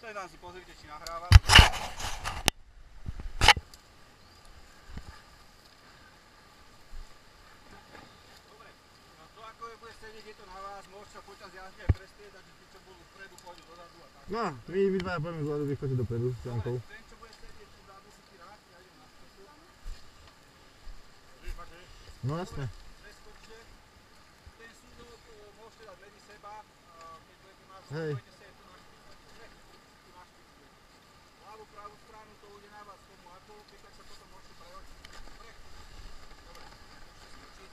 je tam si pozrite, či nahráva. Dobre, no to ako je bude sedieť, je to na vás, môžete sa počas jazdy aj prestriedať, že tí, čo budú vpredu, pôjdu dozadu a tak. No, my dvaja pôjdeme zľadu, vy chodíte dopredu s Jankou. Ten, čo bude sedieť tu vzadu, si ti rád, ja idem na stresu. No jasne. Preskočte. Ten súdok môžete dať medzi seba, keď budete na Hej. budete sedieť tu na špičke. Tu na špičke. Ľavú, pravú stranu, to ide na vás tomu ako, keď tak sa potom môžete prehočiť. Dobre? Dobre, môžete skočiť.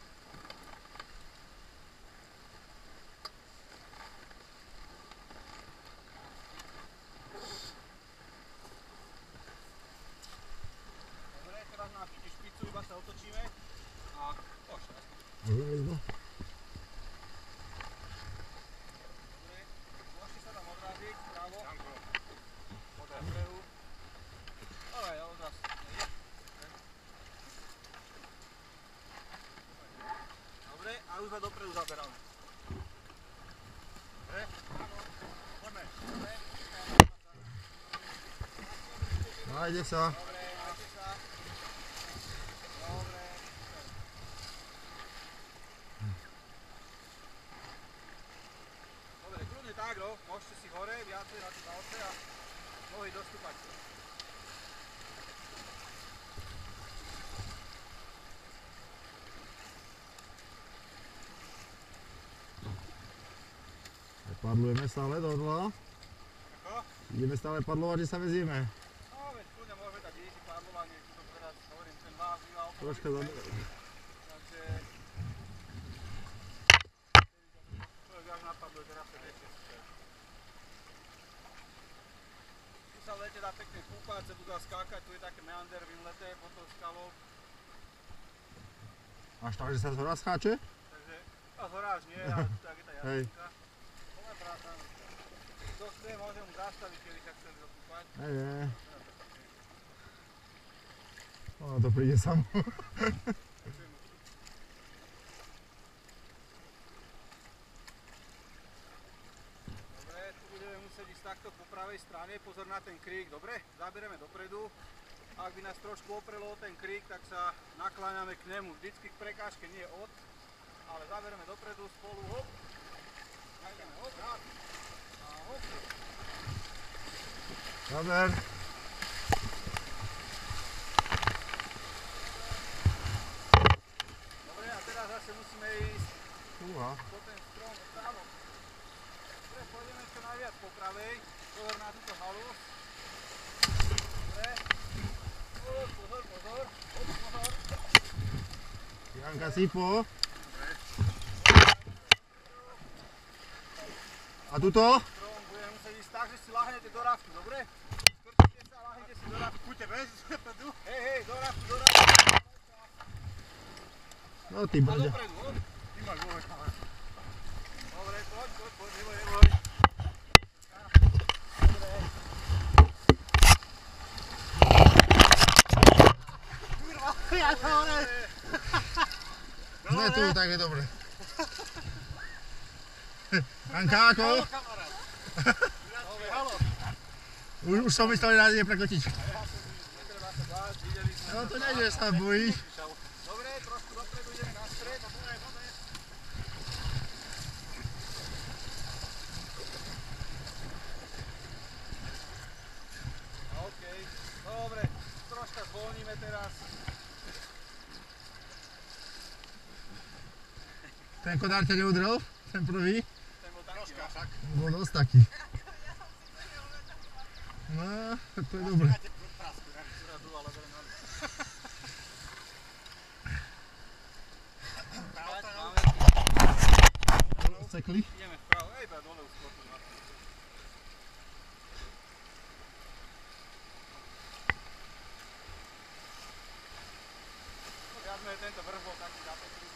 Dobre, teraz nápite špicu, iba sa otočíme. A pošle. Môžeme ísť, no? Dobre, môžete sa tam odraziť, vpravo. Odraz prehu. Dobre, odraz. Dobre, a už sme dopredu zaberáme. Dobre, áno, poďme. Dobre, Nájde sa. dobre, majte sa. Dobre. Dobre, kľudne tak, no. Môžete si hore, viacej na tie palce a nohy dostúpať. Padlujeme stále do dla. Ako? Ideme stále padlovať, že sa vezieme. No, veď kľudne môžeme dať easy padlovanie, tu to teraz hovorím, ten vás býva okolo. Troška za... Takže... Človek až napadlo, že raz sa viete. Tu sa v lete dá pekne kúpať, sa tu dá skákať, tu je také meander vynleté pod tou skalou. Až tak, že sa zhora skáče? Takže, a zhora až nie, ale tu tak je tá Hej. jazdinka. Poďme prátam. Kto chce, môže mu zastaviť, keby sa chceli dokúpať. Hej, hej. Ono to príde samo. Dobre, tu budeme musieť ísť takto po pravej strane, pozor na ten krík, dobre? Zaberieme dopredu. Ak by nás trošku oprelo o ten krík, tak sa nakláňame k nemu. Vždycky k prekážke, nie od, ale zaberieme dopredu spolu, hop. Nájdeme hop, rád. A hop. Zaber. Dobre, a teraz zase musíme ísť Uha. po ten strom vpravo. Dobre, pôjdeme čo najviac po pravej. Pozor na túto halu. Dobre. Pozor, pozor. Hop, pozor. Janka sypo. A tuto? Strom budeme musieť ísť tak, že si lahnete do raftu, dobre? Skrčite sa, lahnete si do raftu. Buďte bez zepedu. Hej, hej, do raftu, do raftu. No ty A brďa. dopredu, hop. Ty máš dole, kamera. Dobre, poď, neboj. Dobre. Kurva, ja to hore. Sme tu, tak je dobre. Janka, ako? Halo, kamarát. Dobre, halo. Už som myslel, že nás ide prekotiť. Netreba sa báť, videli sme. No to nejde, sa bojíš. Dobre, trošku dopredu ideme na stred. Dobre. OK, dobre, troška zvolníme teraz. Ten kodár ťa neudrel? Ten prvý? Ten bol taký, no. Bol dosť taký. No, to je dobré. Sekli? Ideme vpravo, iba dole už skôr. Viac menej tento vrch bol taký zapeklitý.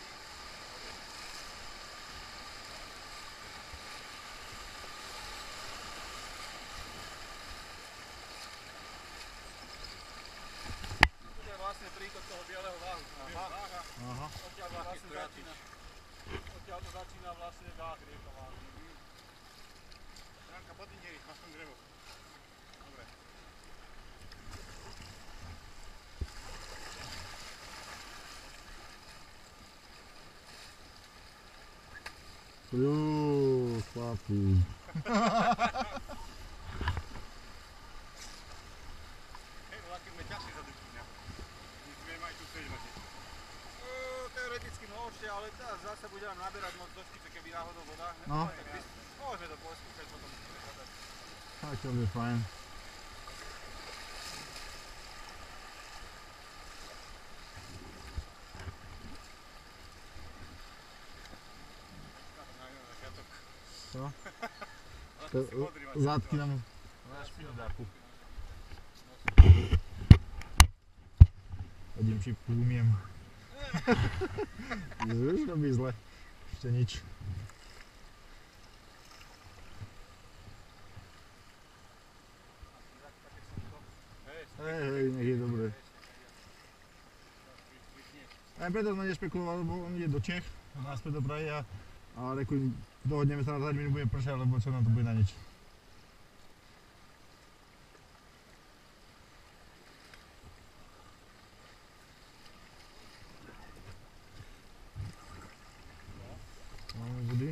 Tu je vlastne prítok toho bieleho váhu. Aha. Odtiaľ vlastne začína. Odtiaľ to začína vlastne váh, rieka váh. Janka, poď inde, máš tam drevo. Juuu, chlapi. Hej, no aký sme ťažší za dýchňa. My sme aj tu chceli nosiť. Teoreticky môžete, ale teraz zase bude nám naberať moc do špice, keby náhodou voda. No. Tak môžeme to poskúšať, potom musíme hľadať. Tak to bude fajn. Co? Zadky nám... Na špinodáku. Hodím šipku, umiem. Už robí zle. Ešte nič. Hej, nech je dobré. Aj preto sme nešpekulovali, lebo on ide do Čech, náspäť do Prahy a reku, dohodneme sa na 20 minút, bude pršať, lebo čo nám to bude na nič. Máme vody?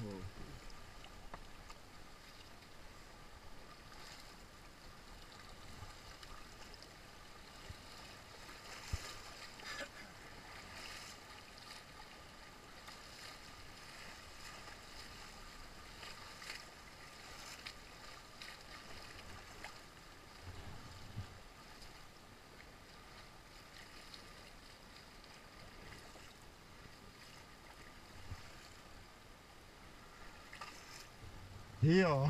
Jo.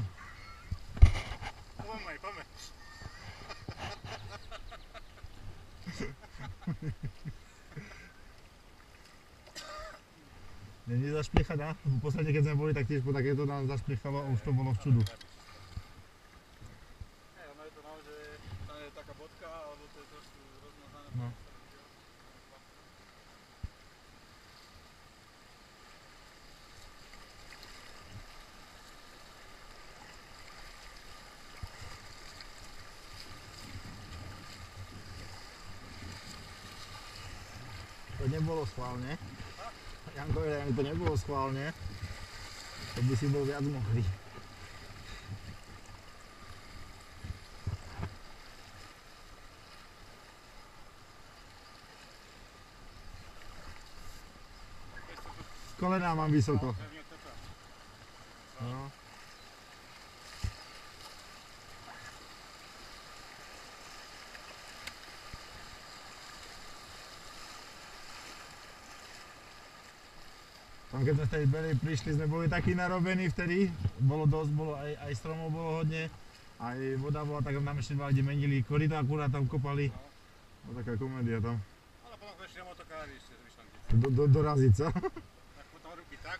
Poďme. Není zašpliechať, a? V podstate keď sme boli, tak tiež po takéto nám zašpliechalo a už to bolo v čudu. Hej, ono je to naozaj, tam je taká bodka, alebo to je trošku rozmazané. No. To nebolo schválne. Janko, to nebolo schválne. To by si bol viac mokrý. Z kolena mám vysoko. No. Tam keď sme z tej Belej prišli, sme boli takí narobení vtedy, bolo dosť, bolo aj stromov bolo hodne, aj voda bola, tak nám ešte dva, kde menili koryto, akurát tam kopali. No taká komédia tam. Ale potom ešte na motokári ešte z myšlenky. Doraziť sa. Tak potom ruky tak.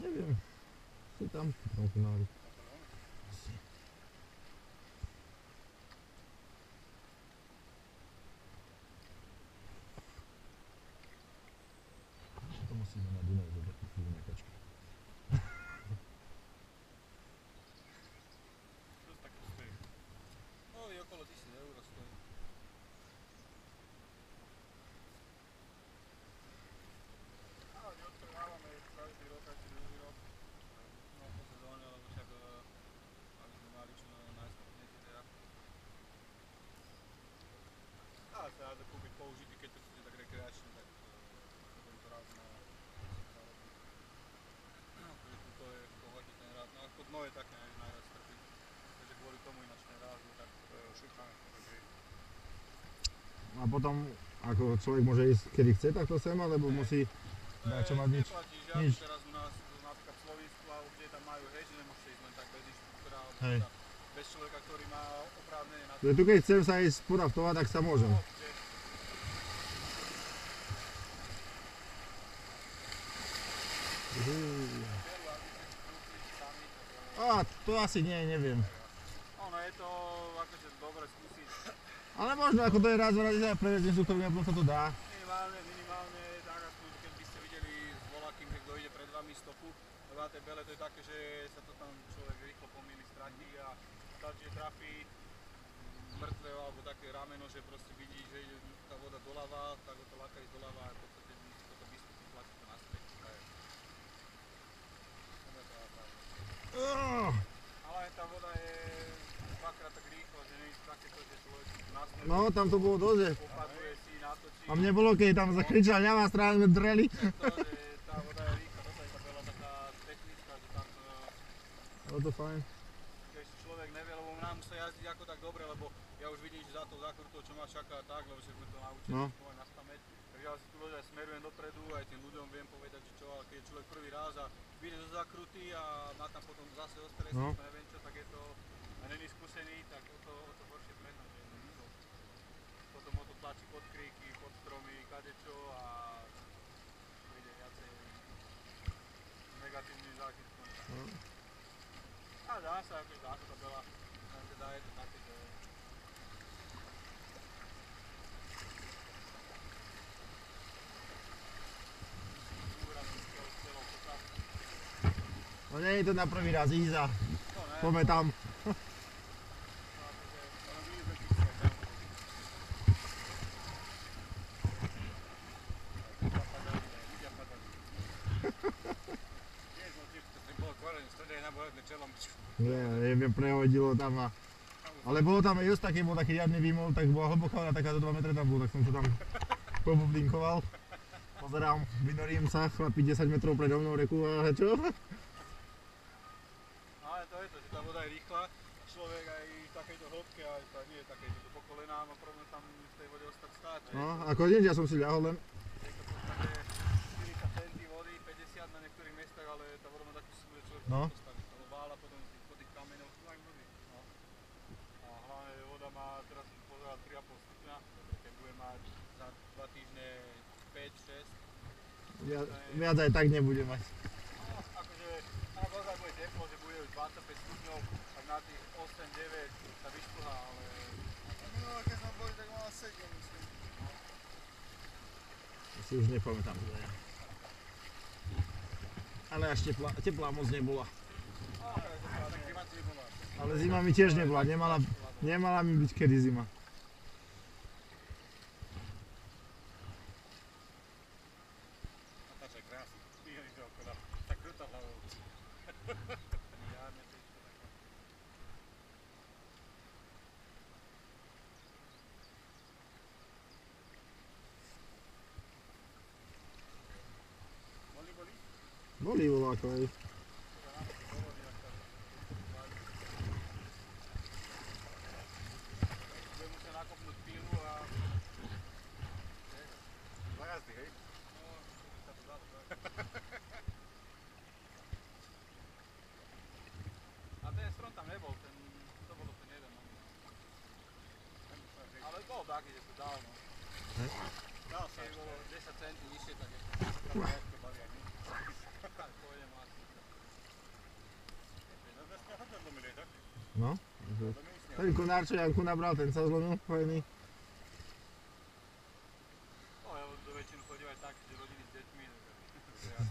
neviem. Si tam konári. Asi. To musíme na Dunaj zobrať tú chvíľu nekačky. Dosť také stojí. No, je okolo 1000 eur stojí. Ale my odprevávame každý rok, každý druhý rok. No, po sezóne, lebo však aby sme mali čo najschopnejšie teda. Ale sa dá kúpiť použitý, keď to chcete tak rekreačne, tak tento raz na 10 za roky. Takže tuto je v pohode ten rád. No ako dno je také najviac trpí. Takže kvôli tomu ináč ten rád je tak šuchané. A potom, ako človek môže ísť kedy chce takto sem, alebo musí čo mať nič? Neplatíš Nič. žiadne teraz u nás, napríklad v Slovensku, alebo kde tam majú, hej, že nemusíte ísť len tak bez inštruktora, alebo Hej. teda bez človeka, ktorý má oprávnenie na to. Tu keď chcem sa ísť podaftovať, tak sa môžem. Kde berú, aby ste si kúpili sami, tak, To asi nie, neviem. ono je to akože dobre skúsiť. Ale možno, ako to je raz, sa previesť inštruktorom, a potom sa to dá. Minimálne, tak aspoň keď by ste videli s voľakým, že kto ide pred vami stopu, lebo na tej bele to je také, že sa to tam človek rýchlo pomýli, stratí a stačí, že trafí mŕtve alebo také rameno, že proste vidí, že ide tá voda doľava, tak ho to láka ísť doľava a v podstate toto vystupí, tlačí to naspäť. Ale tá voda je dvakrát tak rýchla, že nie je takéto, že človek nasleduje. No, tam to bolo dosť. Popaduje si, natočí. A mne bolo, keď tam zakričal ľavá strana, sme dreli. To, že tá voda je rýchla, toto je tá veľa taká technická, že tam Bolo to fajn. keď človek nevie, lebo nám sa jazdiť ako tak dobre, lebo ja už vidím, že za to zakrutou, čo ma čaká tak, lebo že sme to naučili No. na spamäť. Takže ja si tu ľudia smerujem dopredu, aj tým ľuďom viem povedať, že čo, ale keď je človek prvý raz a vyjde zo zakruty a má tam potom zase ostré, No. neviem čo, tak je to, a není skúsený, tak o to horšie pre nás, že potom ho to tlačí pod kríky, pod stromy, kadečo a príde viacej negatívny zážitkov. No. A dá sa, akože dá sa to veľa, len teda je to také, že No nie je to na prvý raz ísť a to ne, poďme tam. Neviem, prehodilo tam a... Ale bolo tam just taký, bol taký riadny výmol, tak bola hlboká voda, taká do 2 metre tam bol, tak som sa tam pobublinkoval. Pozerám, vynorím sa, chlapi 10 metrov predo mnou, reku a čo? ale to je to, že tá voda je rýchla, človek aj v takejto hĺbke, aj tá nie je takejto do pokolená, má problém tam v tej vode ostať stáť. No, ako nie, ja som si ľahol len. Je to v podstate 40 cm vody, 50 na niektorých miestach, ale tá voda má takú silu, že človek No. sa postaví z toho vála, potom po tých kameňoch, tu aj vody. No. A hlavne voda má, teraz som pozeral 3,5 stupňa, keď bude mať za 2 týždne 5-6. Viac aj tak nebudem mať. No, akože, ak ozaj bude teplo, že bude už 25 stupňov, tak na tých 8-9 sa vyšplhá, ale... Minulé, keď sme boli, tak mala 7, myslím. Ja si už nepamätám. Ale až teplá moc nebola. No, tak zima ti nebola. Ale zima mi tiež nebola, nemala mi byť kedy zima. Natáčaj krásne, videli to okolo, tak krúta hlavou. Žiadne tričko také. Boli? Boli voľako aj. Budem musieť nakopnúť pílu a... Za jazdy, hej? No, sa to dalo, tak. A ten strom tam nebol, to bolo ten jeden, no. Ale bol taký, že to dal, no. Hej. Dal sa, keď bolo 10 cm nižšie, tak je to. Tak baví, ak nie. Tak pôjdem asi. Ten konár, čo Janku nabral, ten sa zlomil, fajný. No, ja do väčšinu chodím aj tak, že rodiny s deťmi, to je jasné.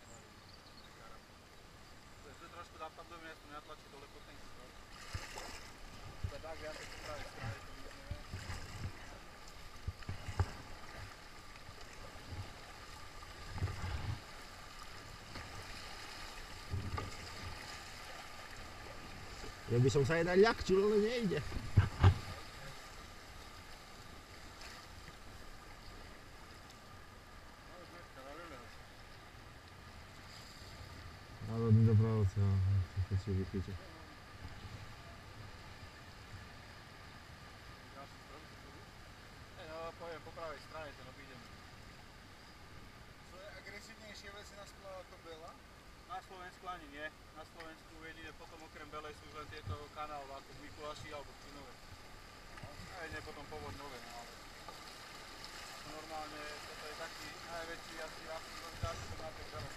To trošku zapadlo, mňa to natlačí dole po ten skok. To je tak viac po pravej strane, to vidíme. Ja by som sa aj naľakčil, ale nejde. Národný dopravca, to si vychyťa. No, poviem po pravej strane, ten obídem. Sú agresívnejšie veci na sklo ako Bela? Na Slovensku ani nie. Na Slovensku jedine potom okrem Belej sú len tieto kanály ako v Mikuláši alebo v Činove. Aj nie potom povodňové, no ale normálne toto je taký najväčší asi rozkaz na tej Belej.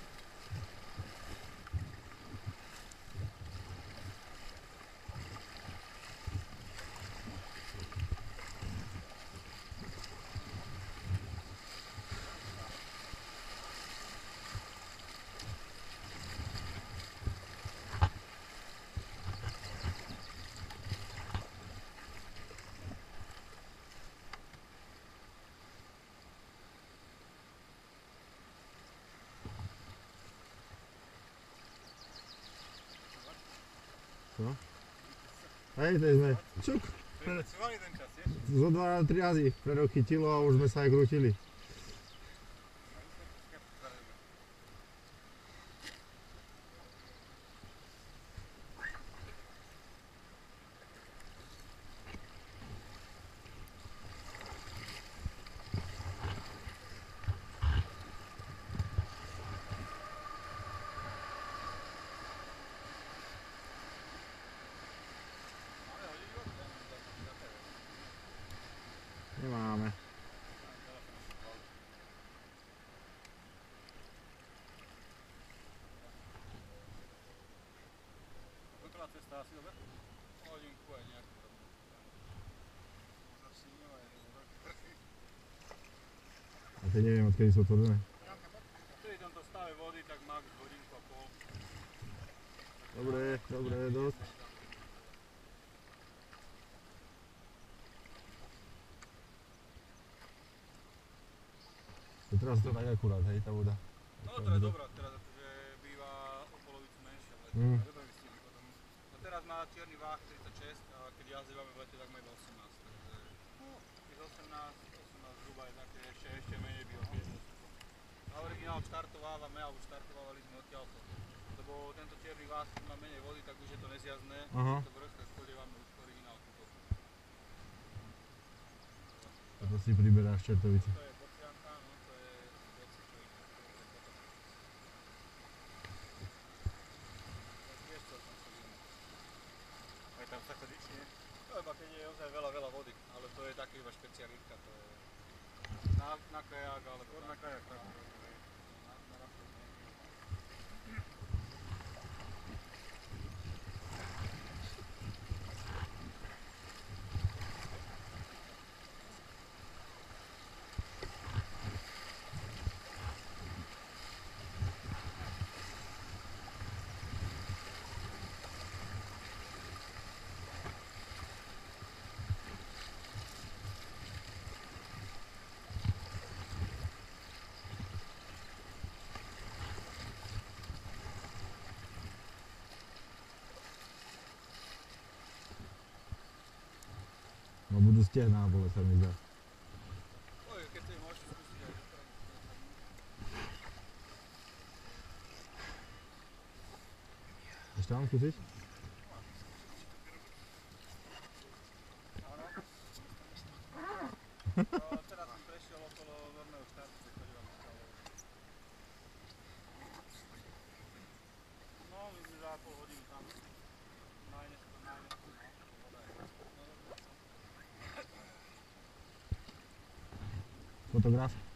Co? Hej, to sme čuk. Pracovali ten čas, je? Zo 2-3 razy prerochytilo a už sme sa aj krútili. Nemáme. Kontrolná cesta asi dobre? Hodinku aj nejakú robím. Možno si nemaj, vrchy. A teď neviem, odkedy sú otvorené. Pri tomto stave vody tak max hodinku a pol. Dobre, dobre, dosť. Teraz to tak akurát, hej, tá voda. No to je dobrá, teraz akože býva o polovicu menšia v lete. Mm. Dobre vystihli potom. No teraz má čierny váh 36 a keď jazdívame v lete, tak má iba 18. Takže no, tých 18 zhruba je také ešte menej by odviezlo. Na originál štartovávame, alebo štartovávali sme odtiaľto. Lebo tento čierny váh, keď má menej vody, tak už je to nezjazdné. Aha. To vrch, tak spolievame už originálku. A to si priberáš čertovici. To je bocianka, no to je boci, čo ich vieš čo tam sa vidí. Aj tam sa chodí, či nie? To iba keď je ozaj veľa vody, ale to je také iba špecialitka, to je na kajak, ale Skôr na kajak, tak. na raftu. No budú stehná, bole sa mi zdá. Oj, keď si môžeš skúsiť aj dopredu. Ešte mám skúsiť? Áno. No, teraz som prešiel okolo normálneho štartu, keď chodívam stále. No, myslím, že za pol hodinu tam. Najneskôr, no. Voda je. Fotograf?